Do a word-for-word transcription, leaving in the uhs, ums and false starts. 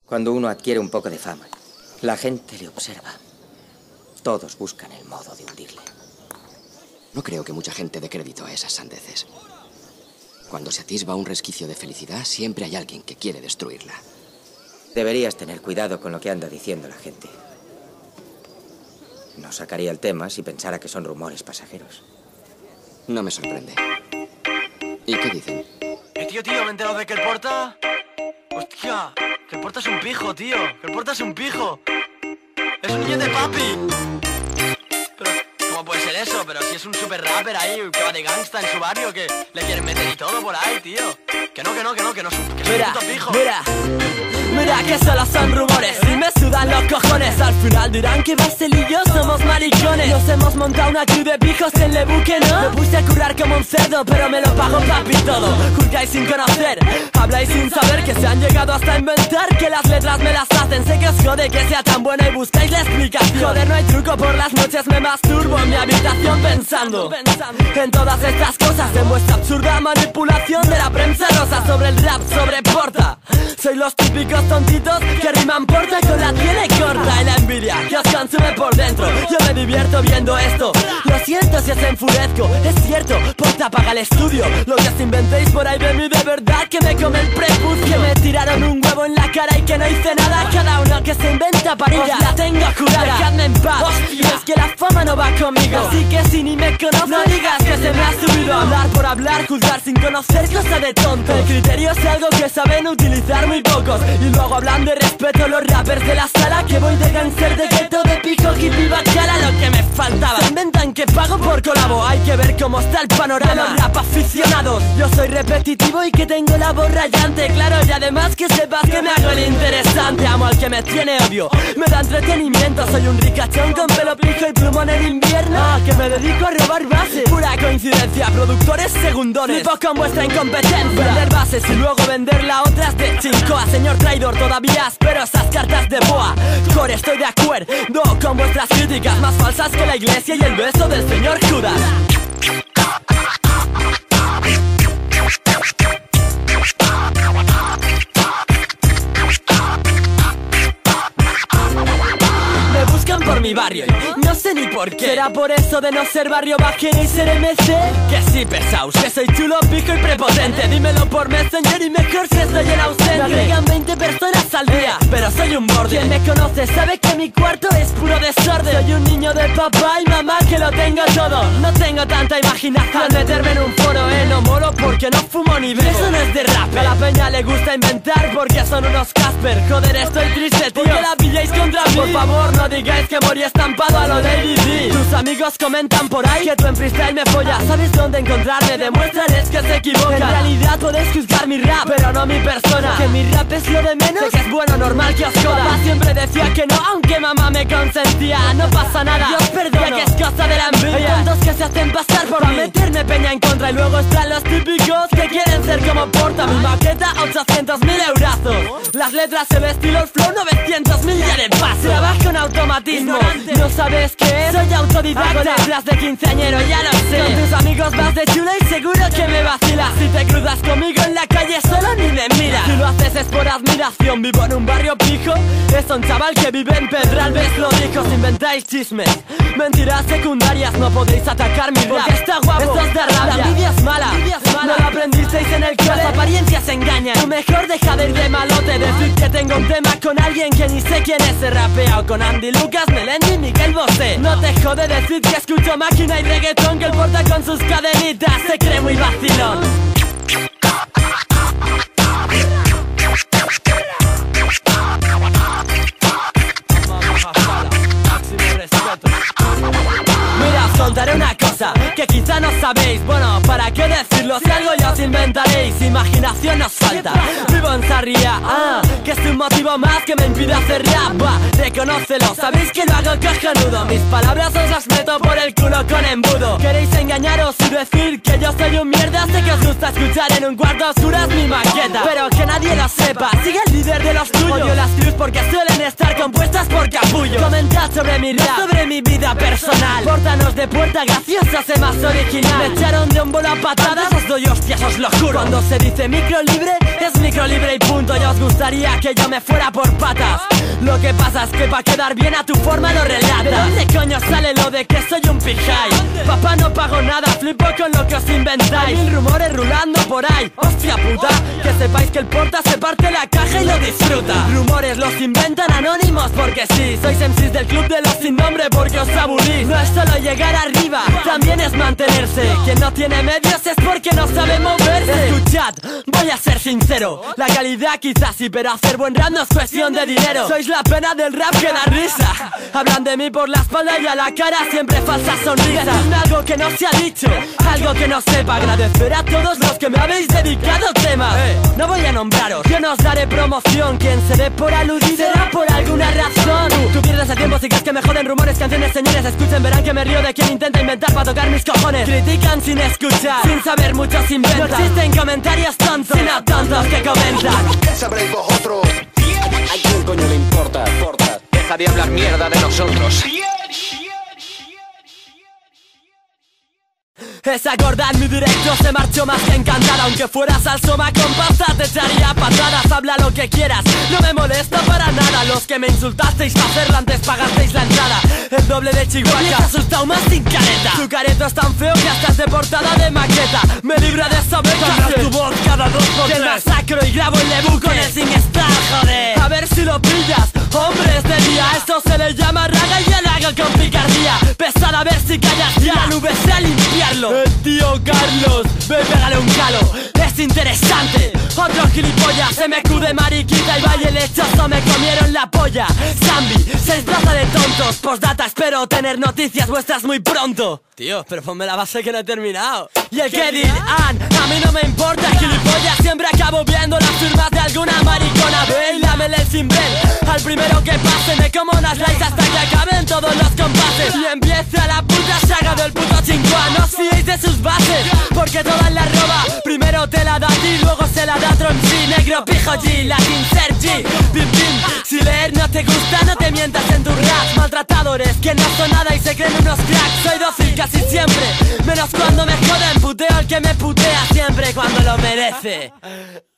Cuando uno adquiere un poco de fama, la gente le observa. Todos buscan el modo de hundirle. No creo que mucha gente dé crédito a esas sandeces. Cuando se atisba un resquicio de felicidad, siempre hay alguien que quiere destruirla. Deberías tener cuidado con lo que anda diciendo la gente. No sacaría el tema si pensara que son rumores pasajeros. No me sorprende. ¿Y qué dicen? Eh, tío, tío, me he enterado de que el Porta... Hostia, que el Porta es un pijo, tío. Que el Porta es un pijo. Es un niño de papi. Pero, ¿cómo puede ser eso? Pero si es un super rapper ahí, que va de gangsta en su barrio, que le quieren meter y todo por ahí, tío. Que no, que no, que no, que no es un, que es mira, un puto pijo. Mira, mira que solo son rumores y me sudan los cojones. Al final dirán que Basel y yo somos maricones. Nos hemos montado una crew de pijos en Le Buque, ¿no? Me puse a currar como un cerdo, pero me lo pago papi todo. Juzgáis sin conocer, habláis sin saber, que se han llegado hasta inventar que las letras me las hacen. Sé que os jode que sea tan buena y buscáis la explicación. Joder, no hay truco, por las noches me masturbo en mi habitación pensando en todas estas cosas, en vuestra absurda manipulación de la prensa rosa sobre el rap, sobre Porta. Soy los típicos tontitos que riman Porta con la tiene corta y la envidia que os consume por dentro. Yo me divierto viendo esto. Lo siento si os enfurezco, es cierto, Porta paga el estudio. Lo que os inventéis por ahí de mí de verdad que me come el prepucio. Que me tiraron un huevo en la cara y que no hice nada. Cada uno que se inventa parilla, os la tengo jurada. Dejadme en paz, hostia, es que la fama no va conmigo. Así que si ni me conoces, no digas que se me ha subido. Hablar por hablar, juzgar sin conocer, cosa de tonto. El criterio es algo que saben utilizar muy pocos. Y luego hablan de respeto los rappers de la sala, que voy de gangster, de gueto, de pijo, hippie, bacala, lo que me faltaba. Se inventan que pago por colabo, hay que ver cómo está el panorama de los rap aficionados. Yo soy repetitivo y que tengo la voz rayante, claro, y además que sepas que me hago el interesante. Amo al que me tiene obvio, me da entretenimiento. Soy un ricachón con pelo pijo y plumón en invierno, ah, que me dedico a robar bases. Pura coincidencia, productores segundones. Flipo con vuestra incompetencia. Vender bases y luego vender la otra es de chincoa. Señor traidor, todavía espero esas cartas de boa. Core, estoy de acuerdo con vuestras críticas, más falsas que la iglesia y el beso del señor Judas. Por mi barrio, no sé ni por qué. ¿Será por eso de no ser barrio bajero y ser M C? Que sí, pesaos, que soy chulo, pijo y prepotente. Dímelo por Messenger y mejor si estoy en ausente. Me agregan veinte personas al día, pero soy un borde. Quien me conoce sabe que mi cuarto es puro desorden. Soy un niño de papá y mamá que lo tengo todo. No tengo tanta imaginación al meterme en un foro, eh. No molo porque no fumo ni bebo. Eso no es de rap. A la peña le gusta inventar porque son unos Casper. Joder, estoy triste, tío, porque la pilláis contra mí. Por favor, no digáis que morí estampado a lo Lady D. Tus amigos comentan por ahí que tú en freestyle me follas. ¿Sabes dónde encontrarme? Demuéstrales que se equivocan. En realidad podéis juzgar mi rap, pero no mi persona. Que mi rap es lo de menos, sé que es bueno, normal que os joda. Papá siempre decía que no, aunque mamá me consentía. No pasa nada, Dios perdona, que es cosa de la envidia. Hay tontos que se hacen pasar por pa' meterme peña en contra. Y luego están los típicos que quieren ser como Porta. Mi maqueta, ochocientos mil eurazos. Las letras, el estilo, el flow, novecientos mil ya de paso. Trabajo en automatismo, no sabes qué es, soy autodidacta. Con letras de quinceañero, ya lo sé. Con tus amigos vas de chula y seguro que me vacilas. Si te cruzas conmigo en la calle solo ni me miras. Si lo haces es por admiración, vivo en un barrio pijo. Es un chaval que vive en Pedralbes, lo dijo. Si inventáis chismes, mentiras secundarias, no podéis atacar mi rap porque está guapo, esto es de rabia. La envidia es mala, no lo aprendisteis en el cole. Las apariencias engañan, tú mejor deja de ir de malote. Decir que tengo un tema con alguien que ni sé quién es. He rapeado con Andy Lucas, Melendi y Miguel Bosé. No te jode decir que escucho máquina y reggaetón, que el Porta con sus cadenitas se cree muy vacilón. Mira, os contaré una cosa que quizá no sabéis. Bueno, ¿para qué decirlo? Si algo ya os inventaréis. Imaginación nos falta. Vivo en Sarria, ah, que es un motivo más que me impide hacer rap. Va, reconócelo, sabéis que lo hago cojonudo. Mis palabras os las meto por el culo con embudo. Queréis engañaros y decir que yo soy un mierda. Sé que os gusta escuchar en un cuarto oscuro es mi maqueta, pero que nadie lo sepa. Sigue el líder de los tuyos. Odio las crews porque suelen estar compuestas por capullos. Comentad sobre mi rap, sobre mi vida personal. Pórtanos de puerta graciosa, sé más original. Me echaron de un bolo a patadas, os doy hostias, os lo juro. Cuando se dice micro libre, es micro libre y punto. Ya os gustaría que yo me fuera por patas. Lo que pasa es que pa' quedar bien a tu forma lo relatas. ¿De dónde coño sale lo de que soy un pijay? Papá, no pago nada, flipo con lo que os inventáis. Hay mil rumores rulando por ahí, hostia puta. Que sepáis que el porta se parte la caja y lo disfruta. Rumores los inventan anónimos porque sí. Sois M Cs del club de los sin nombre porque os aburrís. No es solo llegar arriba, también es mantenerse. Quien no tiene medios es porque no sabe moverse. Escuchad, voy a ser sincero. La calidad quizás sí, pero hacer buen rap no es cuestión de dinero. Sois la pena del rap que da risa. Hablan de mí por la espalda y a la cara siempre falsa sonrisa. Decidme algo que no se ha dicho, algo que no sepa. Agradecer a todos los que me habéis dedicado temas. eh, No voy a nombraros, yo no os daré promoción. Quien se dé por aludido será por alguna razón. Tú pierdes el tiempo si crees que me joden rumores, canciones, señores. Escuchen, verán que me río de quien intenta inventar para tocar mis cojones. Critican sin escuchar, sin saber muchos inventan. No existen comentarios tontos, sino tontos que comentan. ¿Qué sabréis vosotros? ¿A quién coño le importa? importa? Deja de hablar mierda de nosotros. Esa gorda en mi directo se marchó más que encantada. Aunque fueras al Soma con pasta te echaría patadas. Habla lo que quieras, no me molesta para nada. Los que me insultasteis para hacerla antes pagasteis la entrada. El doble de Chihuahua te ha asustado más sin careta. Tu careto es tan feo que hasta es de portada de maqueta. Me libra de esa beca, cambias tu voz cada dos por tres. Te masacro y grabo el debut con el sin estar, joder. A ver si lo pillas, hombres de día. Esto se le llama raga y yo lo hago con picardía. Pesada, a ver si callas ya. La nube sé a limpiarlo. El tío Carlos, ve, pégale un calo. Es interesante. Otro gilipollas, M Q de mariquita y valle lechoso me comieron la polla. Zambi, se desplaza de tontos. Postdata, espero tener noticias vuestras muy pronto. Tío, pero ponme la base que no he terminado. Y el que dirán, a mí no me importa, gilipollas. Siempre acabo viendo las firmas de alguna maricona. Ve y lámele el cimbel al primero que pase. Me como unas likes hasta que acaben todos los compases. Y empieza la puta saga del puto chinguá. No os fiéis de sus bases, porque todas la roba. Primero te la da a ti, luego se la da a otro en sí. Negro, pijo, G, latin, ser G, bim, bim. Si leer no te gusta, no te mientas en tus raps. Maltratadores, que no son nada y se creen unos cracks. Soy dócil casi siempre, menos cuando me joden. Puteo al que me putea siempre cuando lo merece.